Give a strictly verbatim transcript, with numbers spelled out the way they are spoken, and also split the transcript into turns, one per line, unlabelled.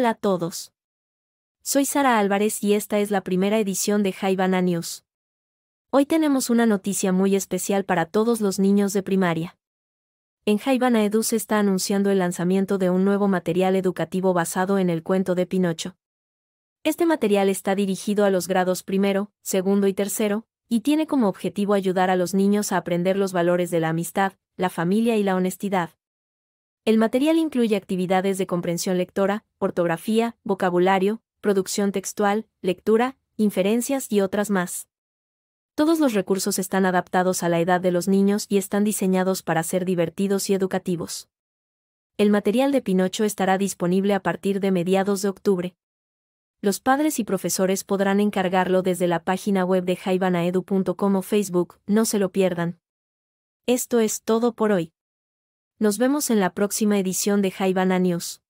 Hola a todos. Soy Sara Álvarez y esta es la primera edición de Haibana News. Hoy tenemos una noticia muy especial para todos los niños de primaria. En Haibana Edu se está anunciando el lanzamiento de un nuevo material educativo basado en el cuento de Pinocho. Este material está dirigido a los grados primero, segundo y tercero, y tiene como objetivo ayudar a los niños a aprender los valores de la amistad, la familia y la honestidad. El material incluye actividades de comprensión lectora, ortografía, vocabulario, producción textual, lectura, inferencias y otras más. Todos los recursos están adaptados a la edad de los niños y están diseñados para ser divertidos y educativos. El material de Pinocho estará disponible a partir de mediados de octubre. Los padres y profesores podrán encargarlo desde la página web de haibana edu punto com o Facebook, no se lo pierdan. Esto es todo por hoy. Nos vemos en la próxima edición de Haibana News.